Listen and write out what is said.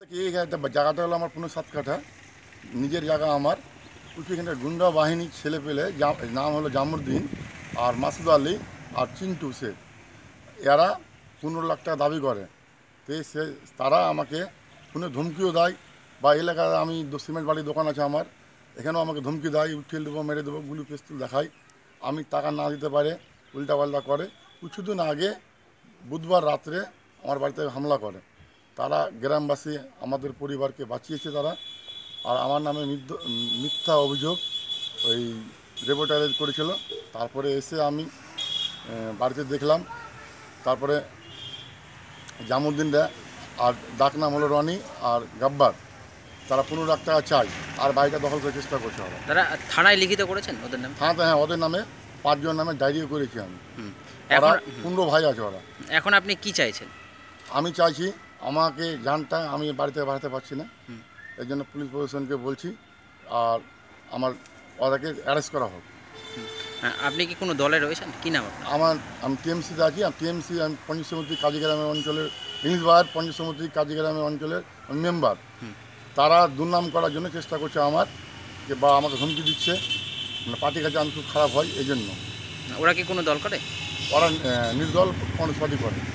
কি একটা জায়গাটা হলো আমার ৫-৭ কাঠা নিজের জায়গা আমার। এখানে গুন্ডা বাহিনী ছেলে পেলে নাম হলো জামুদ্দিন আর মাসুদ আলী আর চিন্টু শেখ, এরা ১৫ লাখ টাকা দাবি করে। তো তারা আমাকে ফোনে ধমকিও দেয়, বা এলাকায় আমি সিমেন্ট বাড়ির দোকান আছে আমার, এখানেও আমাকে ধমকি দেয়, উঠিয়ে দেবো, মেরে দেবো, গুলি পিস্তল দেখায়। আমি টাকা না দিতে পারে উল্টাপাল্টা করে। কিছুদিন আগে বুধবার রাত্রে আমার বাড়িতে হামলা করে। তারা গ্রামবাসী আমাদের পরিবারকে বাঁচিয়েছে তারা। আর আমার নামে মিথ্যা অভিযোগ ওই রেপোর্টারেজ করেছিল। তারপরে এসে আমি বাড়িতে দেখলাম, তারপরে জামুদ্দিনরা আর ডাকনাম হলো রনি আর গাব্বার, তারা ১৫ লাখ টাকা চাই আর বাড়িটা দখল করার চেষ্টা করছে ওরা। তারা থানায় লিখিত করেছেন ওদের নামে? থানাতে, হ্যাঁ, ওদের নামে ৫ জন নামে ডায়েরিও করেছি আমি। ওরা ১৫ ভাই আছে ওরা। এখন আপনি কি চাইছেন? আমি চাইছি আমাকে জানটা আমি বাড়িতে বাড়াতে পারছি না, এই জন্য পুলিশ প্রশাসনকে বলছি আর ওদেরকে অ্যারেস্ট করা হোক। আপনি কি কোনো দলে রয়েছেন? কি নাম আপনার? আমি টিএমসিতে আছি। আমি পঞ্চায়েত সমিতি কাজীগ্রামের অঞ্চলের ইংলিশবাজার পঞ্চায়েত সমিতি কাজীগ্রামের অঞ্চলের মেম্বার। তারা দুর্নাম করার জন্য চেষ্টা করছে আমার, যে বা আমাকে হুমকি দিচ্ছে, মানে পার্টির কাছে আমি খুব খারাপ হয় এই জন্য। ওরা কি কোনো দল করে? ওরা নির্দল কংগ্রেস পার্টি করে।